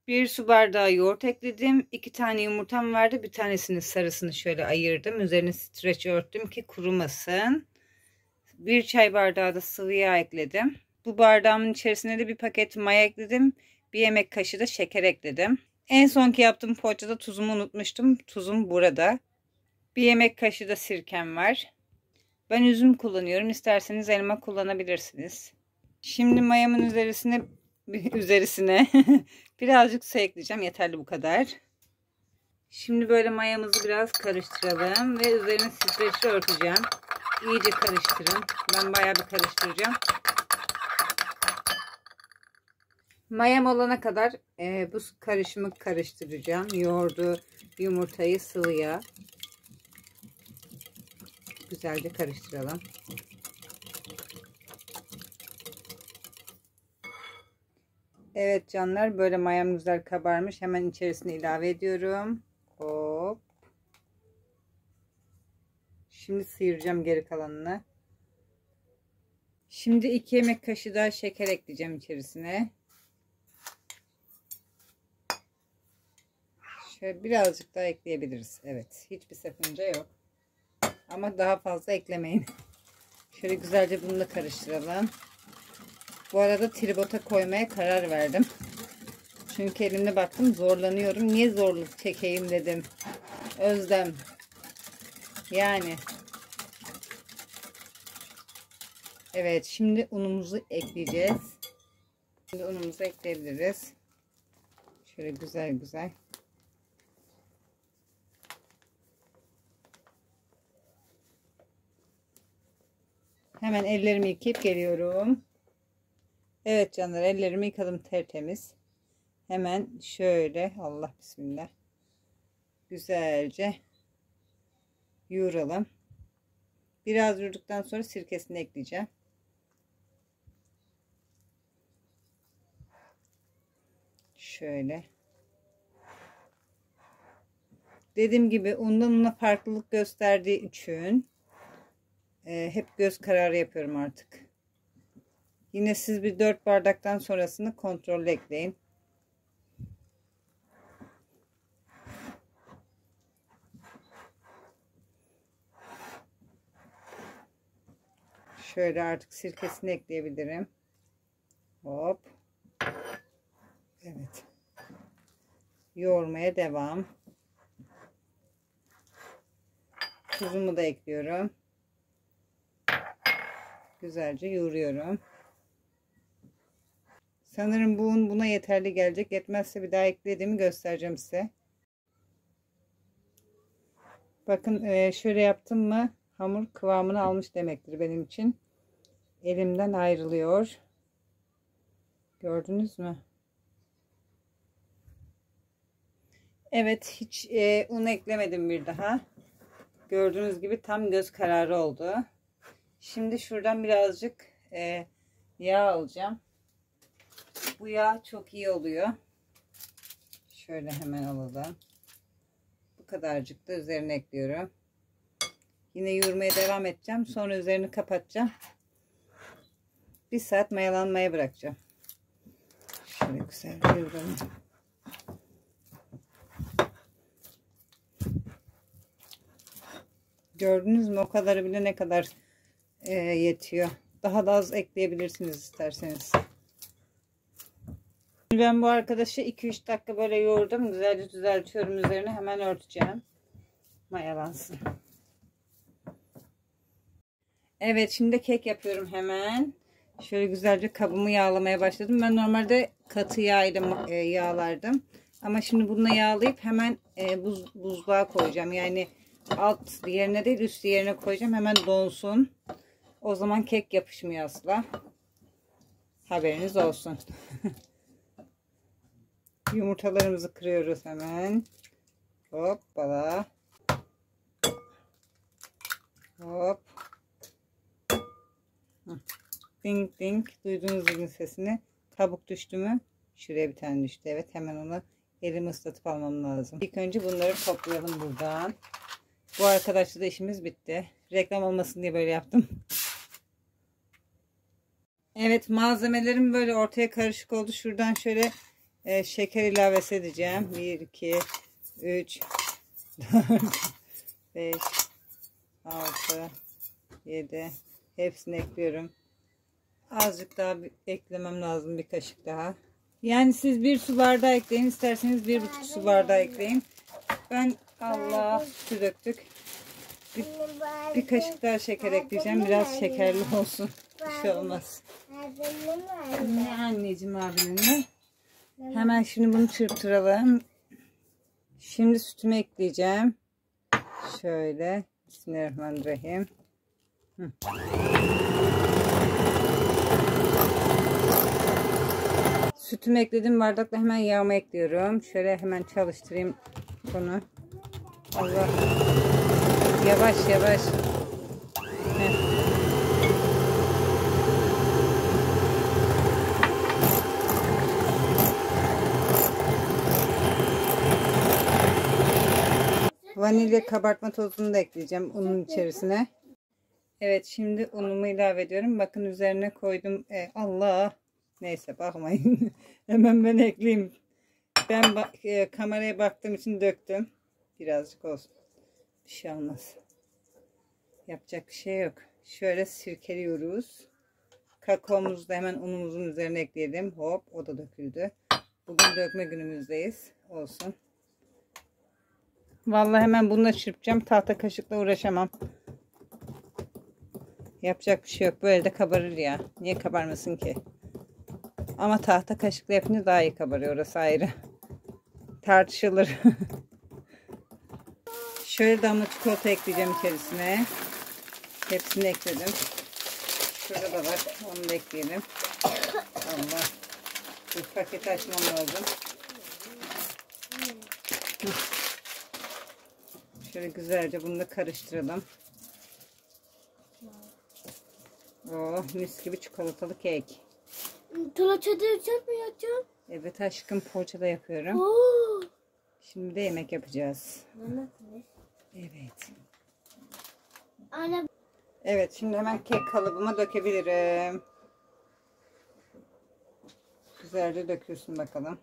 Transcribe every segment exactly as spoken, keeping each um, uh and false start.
Bir su bardağı yoğurt ekledim. iki tane yumurtam vardı. Bir tanesini sarısını şöyle ayırdım. Üzerine streç örttüm ki kurumasın. Bir çay bardağı da sıvı yağ ekledim. Bu bardağımın içerisine de bir paket maya ekledim. Bir yemek kaşığı da şeker ekledim. En sonki yaptığım poğaçada tuzumu unutmuştum. Tuzum burada. Bir yemek kaşığı da sirkem var. Ben üzüm kullanıyorum. İsterseniz elma kullanabilirsiniz. Şimdi mayamın üzerisine üzerisine birazcık su ekleyeceğim. Yeterli bu kadar. Şimdi böyle mayamızı biraz karıştıralım ve üzerine streçle örteceğim. İyice karıştırın. Ben bayağı bir karıştıracağım. Mayam olana kadar e, bu karışımı karıştıracağım. Yoğurdu, yumurtayı, sıvı yağ. Güzelce karıştıralım. Evet canlar, böyle mayam güzel kabarmış. Hemen içerisine ilave ediyorum. Hop. Şimdi sıyıracağım geri kalanını. Şimdi iki yemek kaşığı daha şeker ekleyeceğim içerisine. Şöyle birazcık daha ekleyebiliriz. Evet, hiçbir sakınca yok. Ama daha fazla eklemeyin. Şöyle güzelce bunu da karıştıralım. Bu arada tribota koymaya karar verdim. Çünkü elimde baktım zorlanıyorum. Niye zorluk çekeyim dedim. Özlem. Yani. Evet, şimdi unumuzu ekleyeceğiz. Şimdi unumuzu ekleyebiliriz. Şöyle güzel güzel. Hemen ellerimi yıkayıp geliyorum. Evet canlar, ellerimi yıkadım tertemiz. Hemen şöyle, Allah bismillah, güzelce yoğuralım. Biraz yoğurduktan sonra sirkesini ekleyeceğim. Şöyle. Dediğim gibi undan una farklılık gösterdiği için e, hep göz kararı yapıyorum artık. Yine siz bir dört bardaktan sonrasını kontrollü ekleyin. Şöyle artık sirkesini ekleyebilirim. Hop. Evet. Yoğurmaya devam. Tuzumu da ekliyorum. Güzelce yoğuruyorum. Sanırım bu un buna yeterli gelecek. Yetmezse bir daha eklediğimi göstereceğim size. Bakın şöyle yaptım mı hamur kıvamını almış demektir benim için. Elimden ayrılıyor. Gördünüz mü? Evet, hiç e, un eklemedim bir daha. Gördüğünüz gibi tam göz kararı oldu. Şimdi şuradan birazcık e, yağ alacağım. Bu yağ çok iyi oluyor. Şöyle hemen alalım. Bu kadarcık da üzerine ekliyorum. Yine yoğurmaya devam edeceğim. Sonra üzerini kapatacağım. Bir saat mayalanmaya bırakacağım. Şöyle güzel yoğuralım. Gördünüz mü? O kadarı bile ne kadar e, yetiyor. Daha da az ekleyebilirsiniz isterseniz. Ben bu arkadaşı iki üç dakika böyle yoğurdum. Güzelce düzeltiyorum. Üzerine hemen örteceğim. Mayalansın. Evet, şimdi kek yapıyorum hemen. Şöyle güzelce kabımı yağlamaya başladım. Ben normalde katı yağ ile yağlardım. Ama şimdi bununla yağlayıp hemen e, buz, buzluğa koyacağım. Yani alt yerine değil üst yerine koyacağım. Hemen donsun. O zaman kek yapışmıyor asla. Haberiniz olsun. Yumurtalarımızı kırıyoruz hemen. Hoppala. Hop. Ding ding. Duydunuz mu sesini? Kabuk düştü mü? Şuraya bir tane düştü. Evet, hemen onu elimi ıslatıp almam lazım. İlk önce bunları toplayalım buradan. Bu arkadaşla da işimiz bitti. Reklam olmasın diye böyle yaptım. Evet, malzemelerim böyle ortaya karışık oldu. Şuradan şöyle e, şeker ilavesi edeceğim. bir, iki, üç, dört, beş, altı, yedi. Hepsini ekliyorum. Azıcık daha eklemem lazım, bir kaşık daha. Yani siz bir su bardağı ekleyin, isterseniz bir buçuk su bardağı ekleyin. Ben Allah sütü döktük. Bir, bir kaşık daha şeker ekleyeceğim. Biraz şekerli olsun. Bir şey olmaz. Ne anneciğim abimle. Hemen şimdi bunu çırptıralım. Şimdi sütümü ekleyeceğim. Şöyle. Bismillahirrahmanirrahim. Hı. Sütümü ekledim. Bardakla hemen yağımı ekliyorum. Şöyle hemen çalıştırayım bunu. Allah. Yavaş yavaş. Heh. Vanilya kabartma tozunu da ekleyeceğim unun içerisine. Evet, şimdi unumu ilave ediyorum. Bakın üzerine koydum. E, Allah. Neyse bakmayın. Hemen ben ekleyeyim. Ben bak, e, kameraya baktığım için döktüm. Birazcık olsun. Bir şey olmaz. Yapacak bir şey yok. Şöyle sirkeliyoruz. Kakaomuzu da hemen unumuzun üzerine ekleyelim. Hop, o da döküldü. Bugün dökme günümüzdeyiz. Olsun. Vallahi hemen bununla çırpacağım. Tahta kaşıkla uğraşamam. Yapacak bir şey yok. Böyle de kabarır ya. Niye kabarmasın ki? Ama tahta kaşıkla yapınca daha iyi kabarıyor. Orası ayrı. Tartışılır. Şöyle damla çikolata ekleyeceğim içerisine. Hepsini ekledim. Şurada da var. Onu da ekleyelim. Allah. Bu paketi açmam lazım. Şöyle güzelce bunu da karıştıralım. Oh, mis gibi çikolatalı kek. Poğaçada yapacak mı yapacağım? Evet aşkım, poğaçada yapıyorum. Oo. Şimdi de yemek yapacağız. Evet. Anne. Evet, şimdi hemen kek kalıbıma dökebilirim. Güzelce döküyorsun bakalım.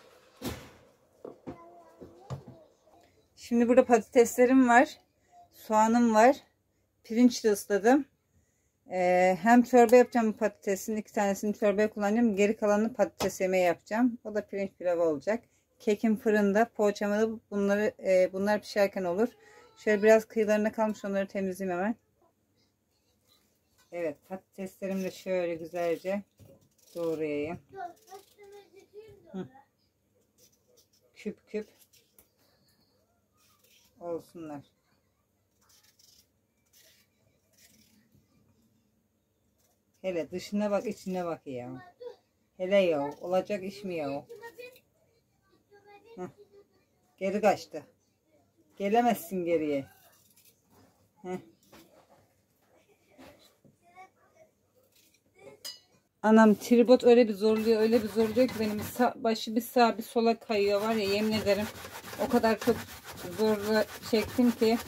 Şimdi burada patateslerim var. Soğanım var. Pirinç de ısladım. Ee, hem çorba yapacağım patatesin. iki tanesini çorbaya kullanacağım. Geri kalanını patates yemeği yapacağım. O da pirinç pilavı olacak. Kekim fırında. Poğaçamı da bunları, e, bunlar pişerken olur. Şöyle biraz kıyılarına kalmış, onları temizleyeyim hemen. Evet, patateslerimi de şöyle güzelce doğrayayım. Hı. Küp küp olsunlar. Hele dışına bak, içine bak ya. Hele ya, olacak iş mi ya? Heh. Geri kaçtı. Gelemezsin geriye. Heh. Anam tripod öyle bir zorluyor, öyle bir zorluyor ki benim sağ, başı bir sağa bir sola kayıyor var ya, yemin ederim. O kadar çok zorla çektim ki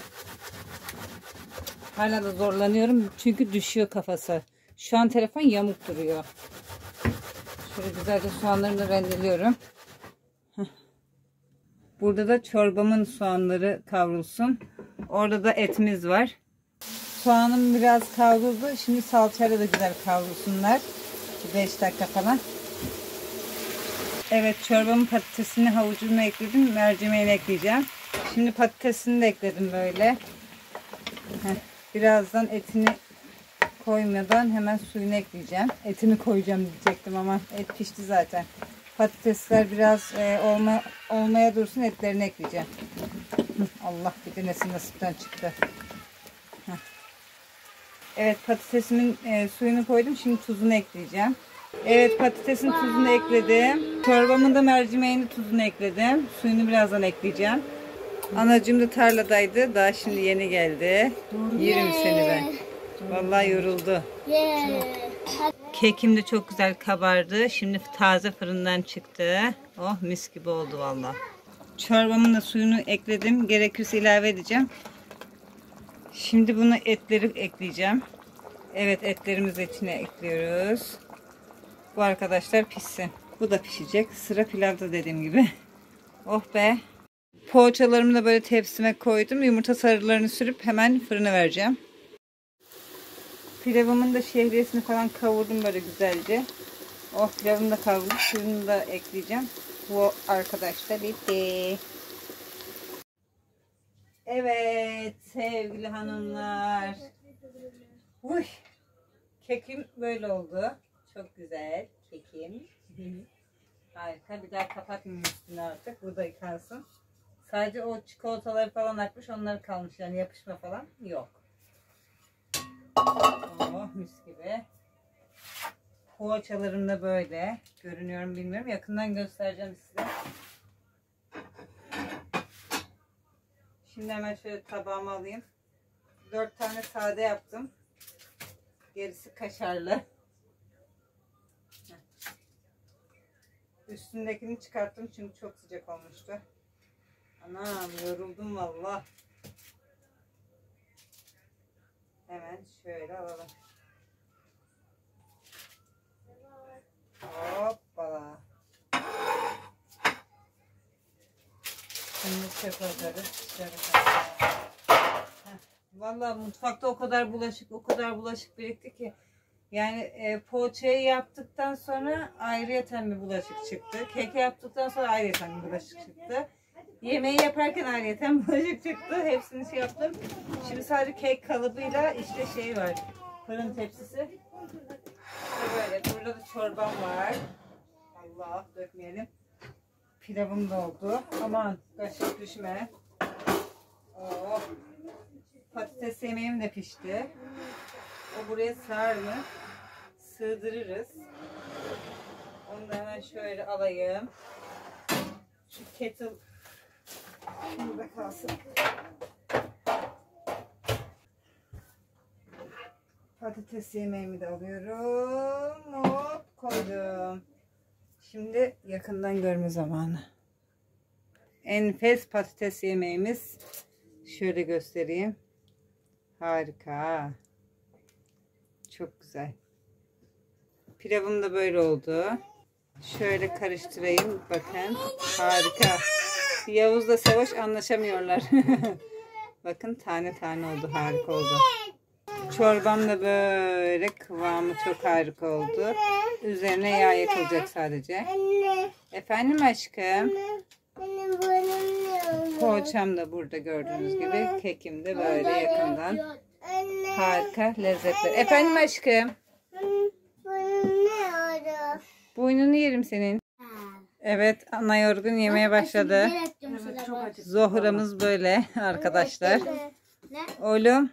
hala da zorlanıyorum çünkü düşüyor kafası. Şu an telefon yamuk duruyor. Şöyle güzelce soğanlarımı rendeliyorum. Heh. Burada da çorbamın soğanları kavrulsun. Orada da etimiz var. Soğanım biraz kavruldu. Şimdi salçayla da güzel kavrulsunlar. beş dakika falan. Evet, çorbamın patatesini, havucunu ekledim. Mercimeğini ekleyeceğim. Şimdi patatesini de ekledim böyle. Heh. Birazdan etini koymadan hemen suyunu ekleyeceğim. Etini koyacağım diyecektim ama et pişti zaten. Patatesler biraz e, olma, olmaya dursun, etlerini ekleyeceğim. Allah, bir de nesi nasipten çıktı. Heh. Evet, patatesimin e, suyunu koydum. Şimdi tuzunu ekleyeceğim. Evet, patatesin tuzunu ekledim. Çorbamın da mercimeğini, tuzunu ekledim. Suyunu birazdan ekleyeceğim. Anacığım da tarladaydı. Daha şimdi yeni geldi. Yerim seni ben. Vallahi yoruldu. Kekim de çok güzel kabardı. Şimdi taze fırından çıktı. Oh, mis gibi oldu vallahi. Çorbamın da suyunu ekledim. Gerekirse ilave edeceğim. Şimdi bunu etleri ekleyeceğim. Evet, etlerimizi içine ekliyoruz. Bu arkadaşlar pişsin. Bu da pişecek. Sıra pilavda dediğim gibi. Oh be. Poğaçalarımı da böyle tepsime koydum. Yumurta sarılarını sürüp hemen fırına vereceğim. Pilavımın da şehriyesini falan kavurdum böyle güzelce. Oh, pilavım da kavruldu. Suyunu da ekleyeceğim. Bu arkadaş da bitti. Evet sevgili hanımlar. Uy, kekim böyle oldu. Çok güzel kekim. Harika. Bir daha kapatmayayım üstünü artık. Bu da yıkansın. Sadece o çikolataları falan akmış. Onlar kalmış. Yani yapışma falan yok. Oh, mis gibi. Poğaçalarım da böyle. Görünüyorum bilmiyorum. Yakından göstereceğim size. Şimdi hemen şöyle tabağıma alayım. Dört tane sade yaptım. Gerisi kaşarlı. Üstündekini çıkarttım çünkü çok sıcak olmuştu. Anam yoruldum valla. Hemen şöyle alalım. Hoppala. Şimdi çöp atarız. Valla mutfakta o kadar bulaşık, o kadar bulaşık birikti ki. Yani e, poğaçayı yaptıktan sonra ayrıyeten bir bulaşık çıktı. Keki yaptıktan sonra ayrıyeten bir bulaşık çıktı. Yemeği yaparken ayrıyeten bulaşık çıktı. Hepsini şey yaptım. Şimdi sadece kek kalıbıyla işte şey var. Fırın tepsisi. İşte böyle. Burada da çorbam var. Allah dökmeyelim. Pilavım da oldu. Aman kaşık düşme. Oh. Patates yemeğim de pişti. O buraya sığar mı? Sığdırırız. Onu da hemen şöyle alayım. Şu kettle burada kalsın. Patates yemeğimi de alıyorum. Hop koydum. Şimdi yakından görme zamanı. Enfes patates yemeğimiz. Şöyle göstereyim. Harika. Çok güzel. Pilavım da böyle oldu. Şöyle karıştırayım. Bakın. Harika. Yavuz'la Savaş anlaşamıyorlar. Bakın tane tane oldu. Harika oldu. Çorbam da böyle kıvamı çok harika oldu. Üzerine yağ yakılacak sadece. Efendim aşkım. Poğaçam da burada gördüğünüz gibi. Kekim de böyle yakından. Harika lezzetler. Efendim aşkım. Boynunu yerim senin. Evet, ana yorgun yemeye başladı. Zohramız böyle arkadaşlar. Oğlum.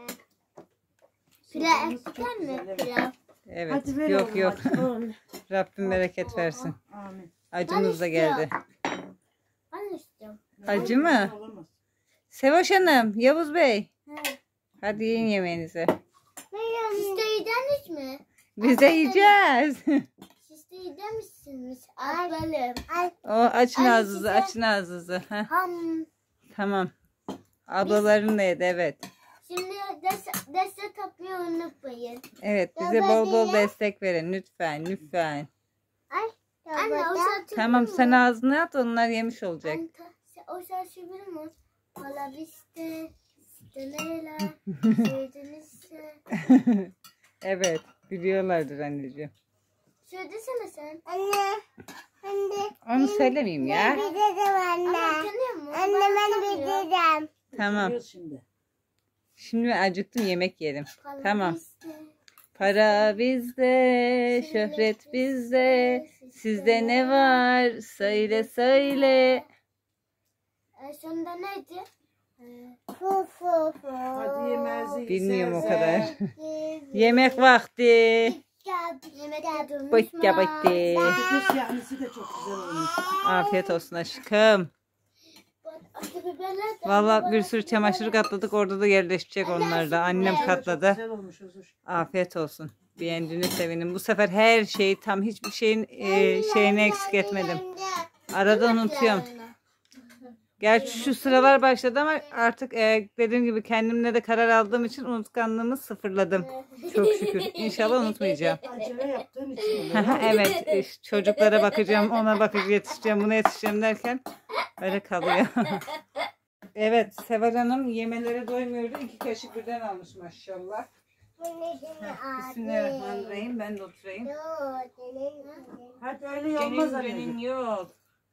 Pilav ister mi? Pilav. Evet, yok yok. Rabbim bereket versin. Acımız da geldi. Ben istiyorum. Acı mı? Sevoş Hanım, Yavuz Bey. Hadi yiyin yemeğinizi. Siz de yiyeceksiniz mi? Biz de yiyeceğiz. Siz de yiyecek misiniz? Alalım. O açın ağzınızı, açın ağzınızı. Heh. Ham. Tamam. Ablaların da yedi, evet. Şimdi destek, destek atmayı unutmayın. Evet, bize bol bol destek verin lütfen, lütfen. Ay. Anne o saçı Tamam, sen ağzına at, onlar yemiş olacak. O saçı bilir mi? Hala bizde. Döneyler. Sevdinizse. Evet, biliyorlardır anneciğim. Söylesene sen. Anne. Anne. Onu söylemeyeyim ya. Ben bileceğim anne. Anne ben bileceğim. Tamam. Şimdi ben acıktım, yemek yiyelim. Para Tamam. bizde. Para bizde, şöhret bizde. Sizde ne var? Söyle söyle. E, sonunda neydi? Fu fu fu. Hadi yemeğinizi Bilmiyorum o yiyin. kadar. Yemek vakti. Yemekte Bitti bitti. Patates yahnisi de çok güzel olmuş. Afiyet olsun aşkım. Vallahi bir sürü çamaşır katladık. Orada da yerleşecek onlar da. Annem Çok katladı. güzel olmuş Özür. Afiyet olsun. Beğendiğine sevinim. Bu sefer her şeyi tam hiçbir şeyin e, şeyini eksik etmedim. Arada unutuyorum. Gerçi şu sıralar başladı ama artık e, dediğim gibi kendimle de karar aldığım için unutkanlığımı sıfırladım. Çok şükür. İnşallah unutmayacağım. Acele yaptığın için oluyor. Evet, iş- çocuklara bakacağım, ona bakacağım, yetişeceğim, buna yetişeceğim derken öyle kalıyor. Evet, Seval Hanım yemelere doymuyordu. İki kaşık birden almış maşallah. Bismillahirrahmanirrahim. Ben de oturayım. Hadi öyle olmaz Senin anneciğim. günün yok.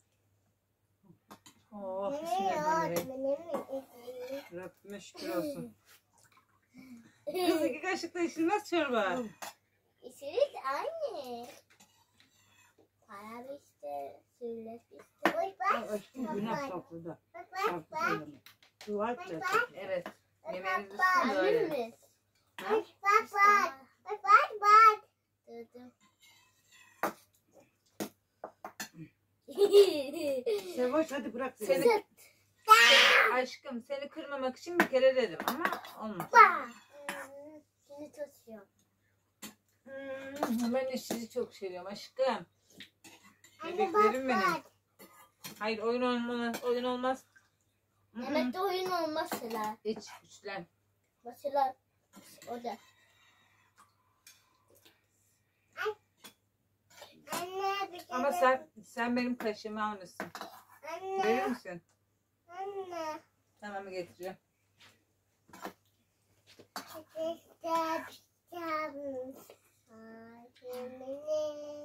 Oh, bismillahirrahmanirrahim. Rabbime şükür olsun. Kız iki kaşıkla içilmez çorba. İçerik aynı. Para işte, sürlet işte. Oy bak. Aşkım günah sofrada. Bak Şarkı bak. söyleme. Dua et de. Evet. Yemeğimizi Bak böyle. bak. Ha? Bak bak. Bak bak bak. Dedim. Sevoş hadi bırak beni. Seni, aşkım seni kırmamak için bir kere dedim ama olmaz. Bak. Şimdi tutuyor. Hmm, ben de sizi çok seviyorum aşkım. Anne Bebeklerim bak benim. bak. Hayır oyun olmaz. Oyun olmaz. Hı hı. Mehmet'te oyun olmaz mesela. Hiç güçlen. Mesela o da. Anne bir Ama sen sen benim kaşığımı almışsın. Verir Anne. misin? Anne. Tamam getireceğim. İşte kitabım. Ağzımını.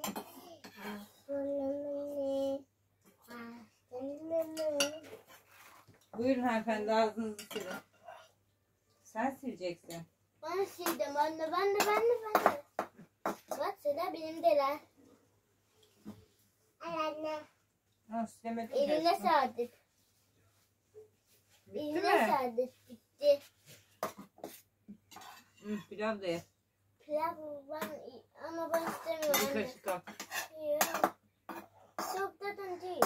Ağzımını. Ağzımını. Buyurun hanımefendi ağzınızı silin. Sen sileceksin. Ben sildim anne. Ben de ben de ben de. Bak sıra benim de lan. Ay anne. Ha, silemedim. Eline hepsini. sağdık. Bitti Eline mi? sağdık. Bitti. Hı, pilav da ye. Pilav ben ama ben istemiyorum Bir anne. kaşık al. Yok. Çok tadın değil.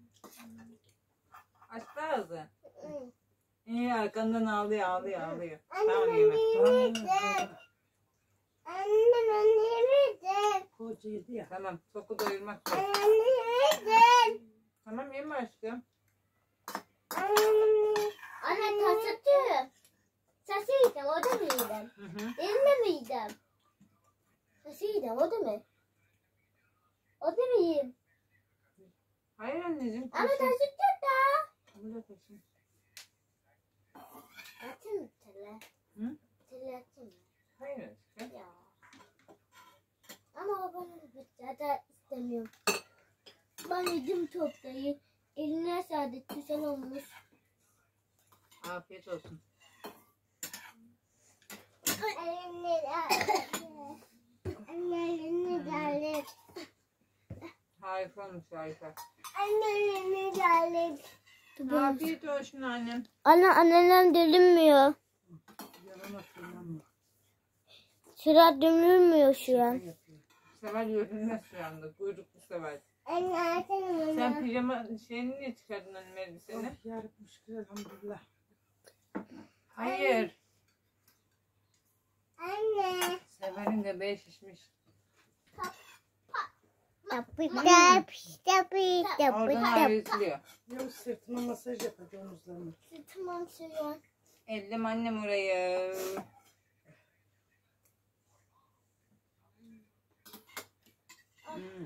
Aç da ağzı. Hı. İyi arkandan ağlıyor ağlıyor ağlıyor. Anne Tamam ben yeme. yemeyeceğim. Anne ben yemeyeceğim. Koca yedi ya. Tamam toku doyurmak da. Anne yemeyeceğim. Tamam yeme aşkım. Anne taşıtıyor. Sası yiyeceğim o da mı yiyeceğim? Hı hı. Elimle mi yiyeceğim? Sası yiyeceğim o da mı? O da mı yiyeyim? Hayır anneciğim. Ama taşı. taşıtıyor da. Burada taşı. Atayım mı tele? Hı? Tele atayım mı? Hayır aşkım. Ya. Ama o bana zaten istemiyorum. Ben yedim toplayı. Eline sağlık güzel olmuş. Afiyet olsun. Eline Anne eline sağlık. Harika olmuş harika. Anne eline sağlık. Afiyet olsun annem. Anne annem dilinmiyor. Yalan hatırlamam. Sıra dilinmiyor şu an. Yapıyor. Seval görünmez şu anda. Kuyruklu Seval. Anne açalım Sen onu. pijama şeyini niye çıkardın annem elbiseni? Oh yarabbim şükür elhamdülillah. Hayır. Anne. Seval'in göbeği şişmiş. Tapı tap tapı Oradan ayrılıyor. Yavuz sırtıma masaj yap hadi omuzlarına. Tamam suyu. Ellim annem orayı. Hmm.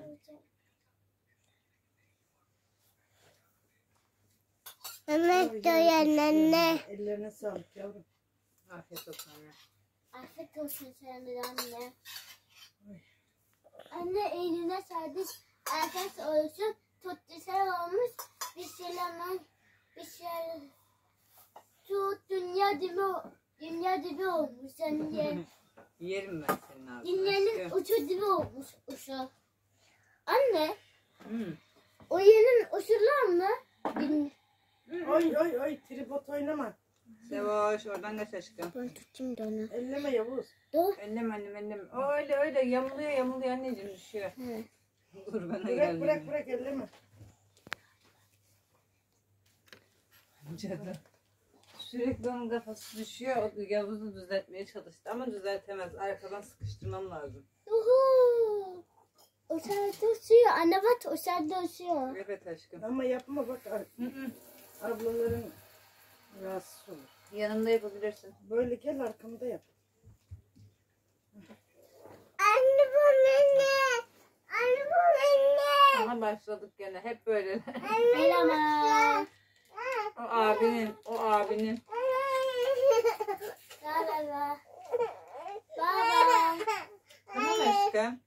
Mehmet doyan anne. Ellerine sağlık yavrum. Afiyet olsun anne. Afiyet olsun sana da anne. Anne eline sağlık. Afiyet olsun. Çok güzel olmuş. Bir şeyler bir şeyler. Şu dünya dibi dünya dibi olmuş anne. Yerim ben senin ağzını. Dünyanın aşkım. uçu dibi olmuş uçu. Anne Hmm. o yerin uçurlar mı? Din- Oy oy oy tripod oynama. Sevoş oradan geç aşkım. Ben tutayım da onu. Elleme Yavuz. Dur. Ellem annem ellem. O öyle öyle yamuluyor yamuluyor anneciğim düşüyor. Hı. Dur bana Bırak geldi. bırak bırak elleme. Cadı. Sürekli onun kafası düşüyor. O Yavuz'u düzeltmeye çalıştı ama düzeltemez. Arkadan sıkıştırmam lazım. Uhu. Uçarda uçuyor. Anne bak uçarda uçuyor. Evet aşkım. Ama yapma bak. Hı hı. Ablaların rahatsız olur. Yanımda yapabilirsin. Böyle gel arkamda yap. Anne bu anne. Anne bu anne. Aha başladık gene. Hep böyle. Merhaba. O abinin, o abinin. Baba. Baba. Tamam aşkım.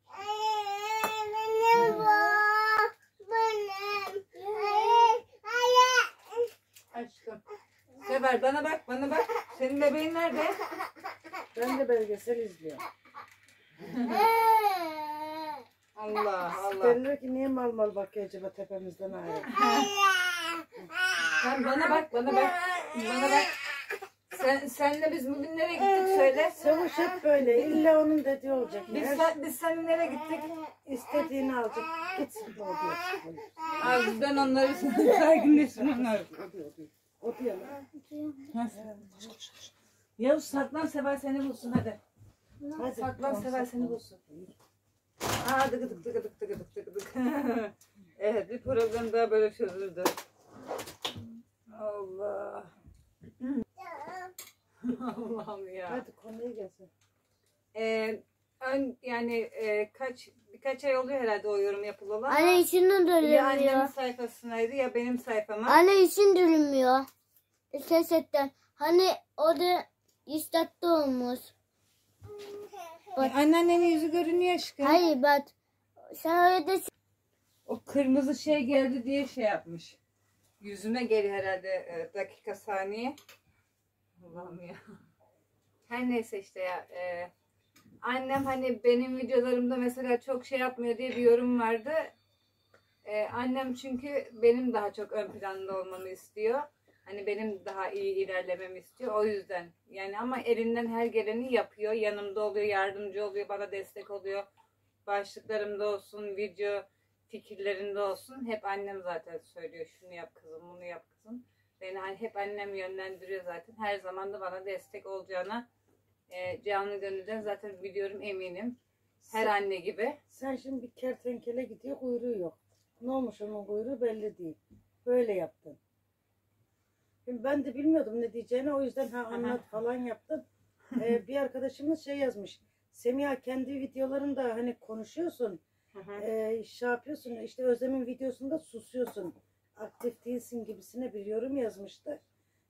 Aşkım. Sever bana bak, bana bak. Senin bebeğin nerede? Ben de belgesel izliyorum. Allah Allah. Derler ki niye mal mal bakıyor acaba tepemizden ayrı. Sen bana bak, bana bak. Bana bak. Sen, senle biz bugün nereye gittik söyle. Savuş hep böyle. İlla onun dediği olacak. Biz, Her sen, biz seninle nereye gittik? istediğini alacak. Gitsin o diyor. Abi ben onları saygınlaştım onları. O diyor. O diyor. O diyor lan. Yavuz saklan Seval seni bulsun hadi. Hadi. Saklan Seval seni bulsun. Aa dıgıdık dıgıdık dıgıdık dıgıdık. Evet bir problem daha böyle çözüldü. Allah. Allah'ım ya. Hadi konuya gelsin. Ee, ön, yani e, kaç birkaç ay oluyor herhalde o yorum yapılalı. Anne için Ya annemin dönülmüyor. sayfasındaydı ya benim sayfama. Anne için dönülmüyor. Ses etten. Hani o da istatta olmuş. Bak. Anneannenin yüzü görünüyor aşkım. Hayır bak. Sen öyle de O kırmızı şey geldi diye şey yapmış. Yüzüme geliyor herhalde e, dakika saniye. Allah'ım ya. Her neyse işte ya. E, annem hani benim videolarımda mesela çok şey yapmıyor diye bir yorum vardı. E, annem çünkü benim daha çok ön planda olmamı istiyor. Hani benim daha iyi ilerlememi istiyor. O yüzden. Yani ama elinden her geleni yapıyor. Yanımda oluyor, yardımcı oluyor, bana destek oluyor. Başlıklarımda olsun, video fikirlerinde olsun. Hep annem zaten söylüyor. Şunu yap kızım, bunu yap kızım. Beni hep annem yönlendiriyor zaten. Her zaman da bana destek olacağına e, canlı gönülden zaten biliyorum, eminim. Her Sen- anne gibi. Sen şimdi bir kertenkele gidiyor kuyruğu yok. Ne olmuş onun kuyruğu belli değil. Böyle yaptın. Şimdi ben de bilmiyordum ne diyeceğini, o yüzden ha anlat falan yaptım. Ee, bir arkadaşımız şey yazmış. Semiha kendi videolarında hani konuşuyorsun. Hı hı. Ee, şey yapıyorsun işte Özlem'in videosunda susuyorsun. Aktif değilsin gibisine bir yorum yazmıştı.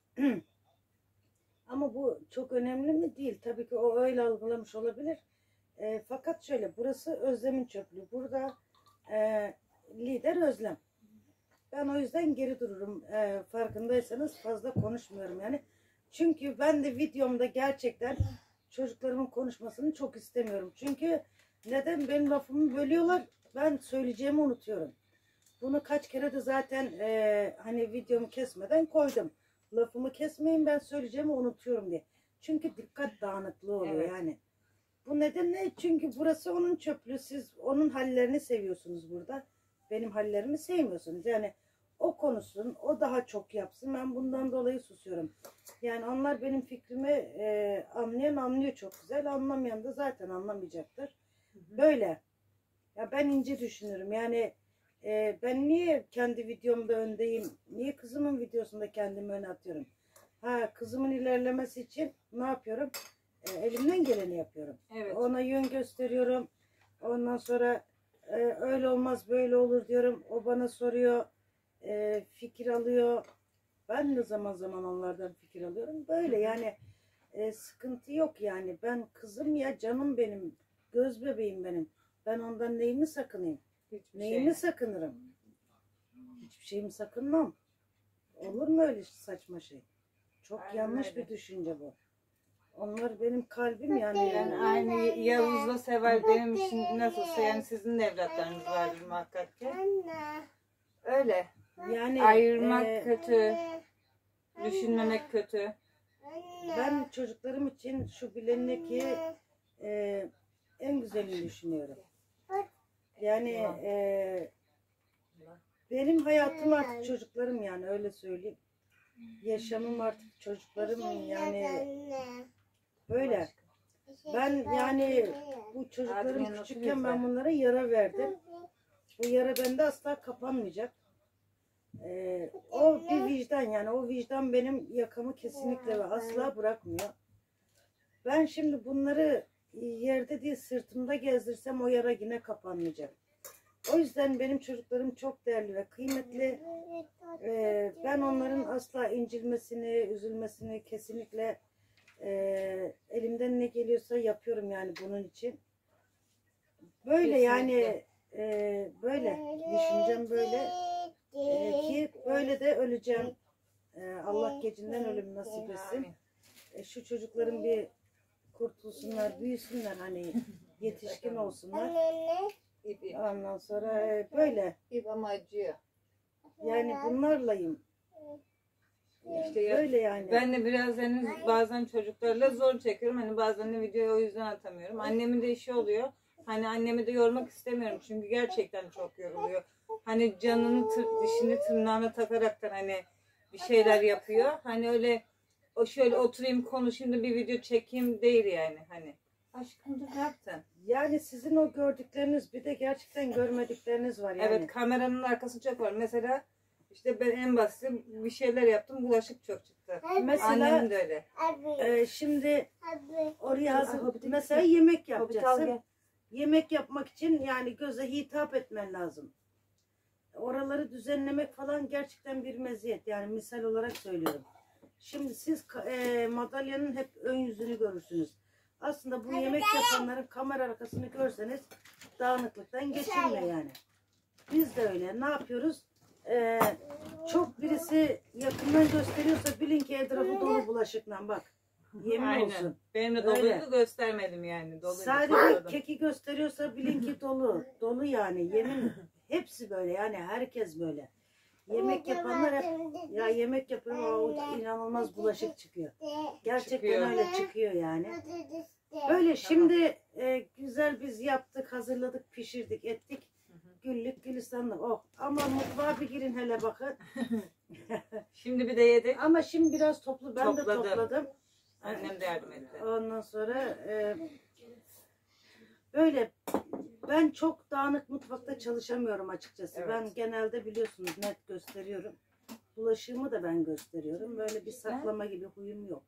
Ama bu çok önemli mi? Değil. Tabii ki o öyle algılamış olabilir. E, fakat şöyle, burası Özlem'in çöplüğü. Burada e, lider Özlem. Ben o yüzden geri dururum. E, farkındaysanız fazla konuşmuyorum yani. Çünkü ben de videomda gerçekten çocuklarımın konuşmasını çok istemiyorum. Çünkü neden? Benim lafımı bölüyorlar. Ben söyleyeceğimi unutuyorum. Bunu kaç kere de zaten e, hani videomu kesmeden koydum. Lafımı kesmeyin, ben söyleyeceğimi unutuyorum diye. Çünkü dikkat dağınıklığı oluyor Evet. yani. Bu nedenle, çünkü burası onun çöplüğü. Siz onun hallerini seviyorsunuz burada. Benim hallerimi sevmiyorsunuz. Yani o konuşsun, o daha çok yapsın. Ben bundan dolayı susuyorum. Yani onlar benim fikrimi e, anlayan anlıyor çok güzel. Anlamayan da zaten anlamayacaktır. Böyle. Ya ben ince düşünürüm. Yani e, ben niye kendi videomda öndeyim? Niye kızımın videosunda kendimi öne atıyorum? Ha, kızımın ilerlemesi için ne yapıyorum? E, elimden geleni yapıyorum. Evet. Ona yön gösteriyorum. Ondan sonra e, öyle olmaz böyle olur diyorum. O bana soruyor. E, fikir alıyor. Ben de zaman zaman onlardan fikir alıyorum. Böyle yani e, sıkıntı yok yani. Ben kızım ya, canım benim. Göz bebeğim benim. Ben ondan neyimi sakınayım? Hiçbir Neyimi şey. sakınırım? Hiçbir şeyimi sakınmam. Olur mu öyle saçma şey? Çok Aynen yanlış öyle. bir düşünce bu. Onlar benim kalbim yani. Yani aynı Yavuz'la Seval benim için nasılsa yani sizin de evlatlarınız vardır muhakkak ki. Öyle. Yani Ayırmak e, kötü. Düşünmemek kötü. ben çocuklarım için şu bilineki e, en güzelini düşünüyorum. Yani e, benim hayatım artık çocuklarım, yani öyle söyleyeyim. Yaşamım artık çocuklarım, yani böyle. Ben yani bu çocuklarım Adrian küçükken oturuyor ben bunlara yara verdim. Bu yara bende asla kapanmayacak. Ee, o bir vicdan, yani o vicdan benim yakamı kesinlikle ve asla bırakmıyor. Ben şimdi bunları yerde değil sırtımda gezdirsem o yara yine kapanmayacak. O yüzden benim çocuklarım çok değerli ve kıymetli. Ee, ben onların asla incilmesini, üzülmesini kesinlikle e, elimden ne geliyorsa yapıyorum yani bunun için. Böyle Kesinlikle. yani e, böyle düşüncem böyle e, ki böyle de öleceğim. E, Allah gecinden ölüm nasip etsin. Amin. E, şu çocukların bir kurtulsunlar, büyüsünler, hani yetişkin olsunlar. İp, Ondan sonra e, böyle ip ama acıyor. yani bunlarlayım. İşte ya, Böyle yani. ben de biraz hani bazen çocuklarla zor çekiyorum. Hani bazen de videoyu o yüzden atamıyorum. Annemin de işi oluyor. Hani annemi de yormak istemiyorum. Çünkü gerçekten çok yoruluyor. Hani canını, tır, dişini tırnağına takaraktan hani bir şeyler yapıyor. Hani öyle o şöyle oturayım konuşayım da bir video çekeyim değil yani hani. Aşkım dur ne yaptın? Yani sizin o gördükleriniz bir de gerçekten görmedikleriniz var yani. Evet, kameranın arkası çok var. Mesela işte ben en basit bir şeyler yaptım. Bulaşık çok çıktı. Mesela Annemin de öyle. e, şimdi oraya hazır Hobbit'i mesela yemek Hobbit'i al yapacaksın. gel. Yemek yapmak için yani göze hitap etmen lazım. Oraları düzenlemek falan gerçekten bir meziyet. Yani misal olarak söylüyorum. Şimdi siz e, madalyanın hep ön yüzünü görürsünüz. Aslında bu yemek yapanların kamera arkasını görseniz dağınıklıktan geçilme yani. Biz de öyle. Ne yapıyoruz? Ee, çok birisi yakından gösteriyorsa bilin ki etrafı dolu bulaşıkla bak. Yemin Aynen. olsun. Benim de Öyle. doluydu göstermedim yani. Doluydu, Sadece sakladım. keki gösteriyorsa bilin ki dolu. Dolu yani. Yemin. Hepsi böyle yani. Herkes böyle. Yemek yapanlar hep ya yemek yapıyorum o inanılmaz bulaşık çıkıyor. Gerçekten Çıkıyor. öyle çıkıyor yani. Böyle şimdi e, güzel biz yaptık, hazırladık, pişirdik, ettik. Güllük gülistanlık. Oh. Ama mutfağa bir girin hele bakın. Şimdi bir de yedik. Ama şimdi biraz toplu. Ben Topladım. de topladım. Annem de yardım etti. Ondan sonra e, böyle ben çok dağınık mutfakta çalışamıyorum açıkçası. Evet. Ben genelde biliyorsunuz net gösteriyorum. Bulaşığımı da ben gösteriyorum. Böyle bir saklama gibi huyum yok.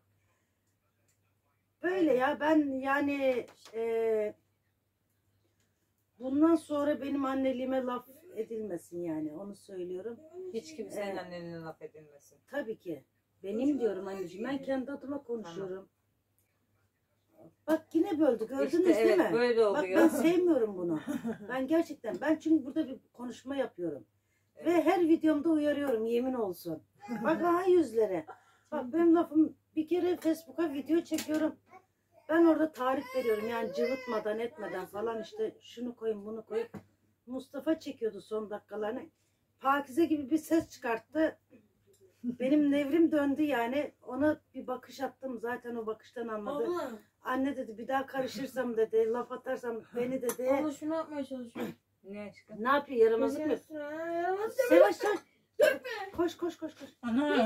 Böyle ya ben yani e, bundan sonra benim anneliğime laf edilmesin yani onu söylüyorum. Hiç kimsenin Evet. annenin laf edilmesin. Tabii ki. Benim diyorum anneciğim. Ben kendi adıma konuşuyorum. Bak yine böldü. Gördünüz İşte değil evet, mi? böyle Bak oluyor. ben sevmiyorum bunu. Ben gerçekten. Ben çünkü burada bir konuşma yapıyorum. Evet. Ve her videomda uyarıyorum yemin olsun. Bak ha yüzlere. Bak benim lafım bir kere Facebook'a video çekiyorum. Ben orada tarif veriyorum. Yani cıvıtmadan etmeden falan işte şunu koyun bunu koyun. Mustafa çekiyordu son dakikalarını. Pakize gibi bir ses çıkarttı. Benim nevrim döndü yani. Ona bir bakış attım. Zaten o bakıştan anladı. Abla, Anne dedi bir daha karışırsam dedi. Laf atarsam beni dedi. abla şunu yapmaya çalışıyorum. Ne aşkım? Ne yapıyor yaramazlık mı? Yaramaz. Yavaş yavaş. Koş koş koş koş. Ana.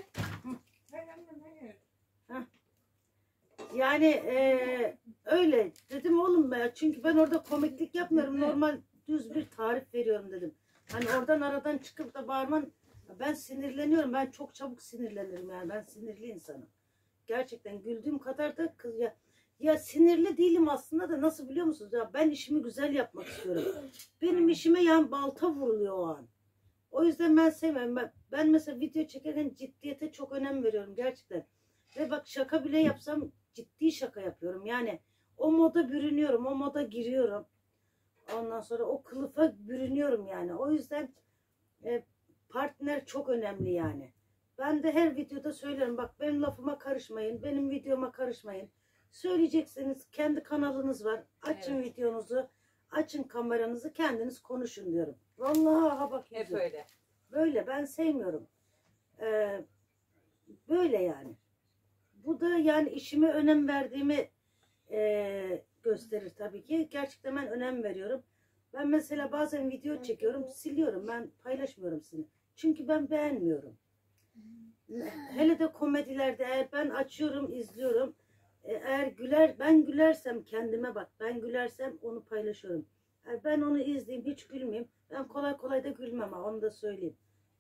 Yani eee, öyle dedim oğlum ben. Çünkü ben orada komiklik yapmıyorum. Normal düz bir tarif veriyorum dedim. Hani oradan aradan çıkıp da bağırman ben sinirleniyorum. Ben çok çabuk sinirlenirim yani. Ben sinirli insanım. Gerçekten güldüğüm kadar da kız ya ya sinirli değilim aslında da nasıl biliyor musunuz? Ya ben işimi güzel yapmak istiyorum. Benim işime yani balta vuruluyor o an. O yüzden ben sevmem. Ben, ben mesela video çekerken ciddiyete çok önem veriyorum gerçekten. Ve bak şaka bile yapsam ciddi şaka yapıyorum. Yani o moda bürünüyorum, o moda giriyorum. Ondan sonra o kılıfa bürünüyorum yani. O yüzden e, partner çok önemli yani. Ben de her videoda söylüyorum. Bak benim lafıma karışmayın, benim videoma karışmayın. Söyleyecekseniz kendi kanalınız var. Açın Evet. videonuzu, açın kameranızı, kendiniz konuşun diyorum. Vallahi ha bak Hep yüzüm. öyle. Böyle ben sevmiyorum. Ee, böyle yani. Bu da yani işime önem verdiğimi e, gösterir tabii ki. Gerçekten ben önem veriyorum. Ben mesela bazen video çekiyorum, siliyorum. Ben paylaşmıyorum seni. Çünkü ben beğenmiyorum. Hele de komedilerde eğer ben açıyorum, izliyorum. E, Eğer güler, ben gülersem kendime bak. Ben gülersem onu paylaşıyorum. Eğer ben onu izleyeyim, hiç gülmeyeyim. Ben kolay kolay da gülmem ha, onu da söyleyeyim.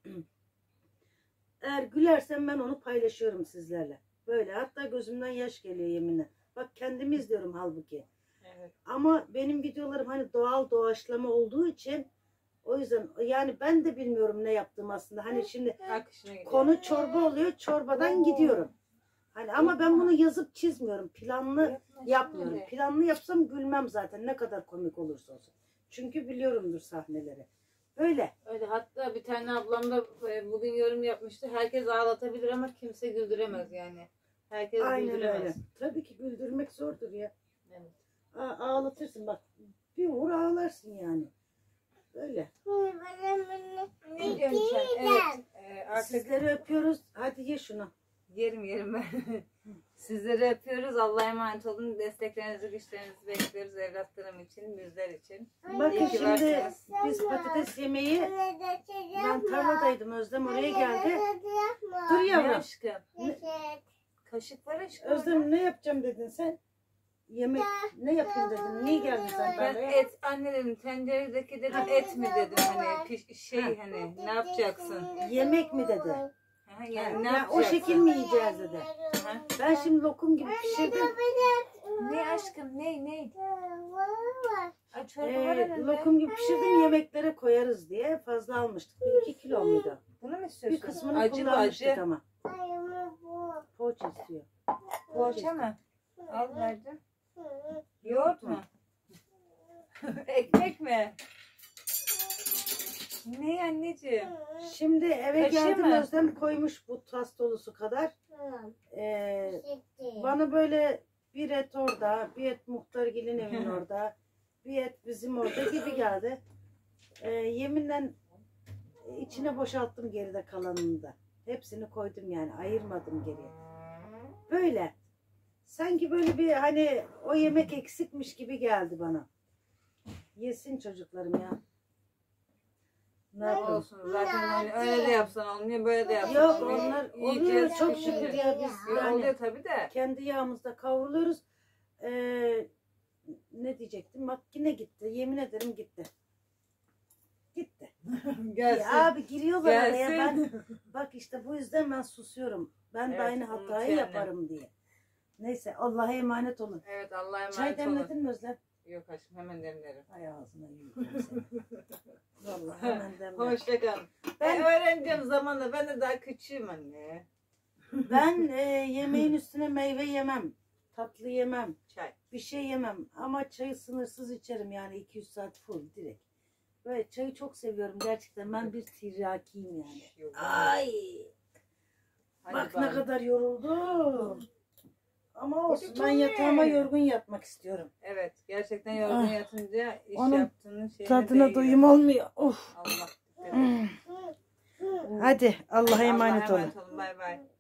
Eğer gülersem ben onu paylaşıyorum sizlerle. Böyle hatta gözümden yaş geliyor yeminle. Bak kendimi izliyorum halbuki. Evet. Ama benim videolarım hani doğal doğaçlama olduğu için o yüzden yani ben de bilmiyorum ne yaptım aslında. Hani şimdi Akışına gidiyor. konu çorba oluyor, çorbadan gidiyorum. Hani ama ben bunu yazıp çizmiyorum. Planlı yapmıyorum. Planlı yapsam gülmem zaten ne kadar komik olursa olsun. Çünkü biliyorumdur sahneleri. Böyle. Öyle, hatta bir tane ablam da e, bugün yorum yapmıştı. Herkes ağlatabilir ama kimse güldüremez yani. Herkes Aynen güldüremez. öyle. Tabii ki güldürmek zordur ya. Evet. A- ağlatırsın bak. Bir vur ağlarsın yani. Böyle. Ne diyorsun sen? Evet. E, artık Sizleri öpüyoruz. Hadi ye şunu. yerim yerim ben. Sizleri öpüyoruz. Allah'a emanet olun. Desteklerinizi, güçlerinizi bekliyoruz evlatlarım için, bizler için. Bakın İyi ki şimdi varsınız. biz patates yemeği ben tarladaydım. Özlem oraya geldi. Dur Ne yavrum. aşkım? Kaşık var aşkım. Özlem ne yapacağım dedin sen? Yemek ne yapayım dedin? Niye geldin sen Ben tarlaya? et anne dedim, tenceredeki dedim et mi dedim, hani piş, şey hani ne yapacaksın? Yemek mi dedi? Ha, yani ne Ya, o yapacaksın? şekil mi yiyeceğiz dedi. Ha? Ben şimdi lokum gibi pişirdim. Ne aşkım, ne ne? Ay çorba var Ee, önünde. lokum gibi pişirdim yemeklere koyarız diye fazla almıştık. Bir iki kilo muydu? Bunu mu Bir istiyorsun? kısmını Acı bu kullanmıştık acı. ama. Poğaça istiyor. Poğaça mı? Al verdim. Yoğurt mu? Ekmek mi? Ne anneciğim? Şimdi eve Kaşığı geldim mı? Özlem koymuş bu tas dolusu kadar. Ee, bana böyle bir et orada, bir et Muhtargil'in evinin orada, bir et bizim orada gibi geldi. Ee, yeminle içine boşalttım geride kalanını da. Hepsini koydum yani ayırmadım geriye. Böyle. Sanki böyle bir hani o yemek eksikmiş gibi geldi bana. Yesin çocuklarım ya. Ne yapalım? Olsun zaten öyle, öyle de yapsan olmuyor, böyle de yapsan Yok olmuyor. onlar oluyor Yiyeceğiz, çok pişireceğiz. şükür ya biz Ya, yani oluyor tabii de. kendi yağımızda kavruluyoruz. Ee, ne diyecektim? Bak yine gitti. Yemin ederim gitti. Gitti. Gelsin. Ya abi giriyorlar araya Gelsin. ben. Bak işte bu yüzden ben susuyorum. Ben Evet, de aynı unut hatayı yani. yaparım diye. Neyse Allah'a emanet olun. Evet, Allah'a emanet Çay olun. demledin mi Özlem? Yok aşkım, hemen demlerim. Ay ağzına yiyeyim seni. Vallahi hemen demle. Hoşça kalın. Ben Ben, öğreneceğim zamanla. Ben de daha küçüğüm anne. ben e, yemeğin üstüne meyve yemem. Tatlı yemem. Çay. Bir şey yemem. Ama çayı sınırsız içerim yani iki yüz saat full direkt. Böyle çayı çok seviyorum gerçekten. Ben bir tiryakiyim yani. Yok. Ay. Hadi Bak bari. ne kadar yoruldum. Ama olsun Çocuk ben ne? yatağıma yorgun yatmak istiyorum. Evet, gerçekten yorgun Ah. yatınca iş Onun yaptığının şeyine Tadına değiyor. doyum olmuyor. Of. Allah. Hmm. Hadi Allah'a emanet Allah'a olun. emanet olun. Bay bay.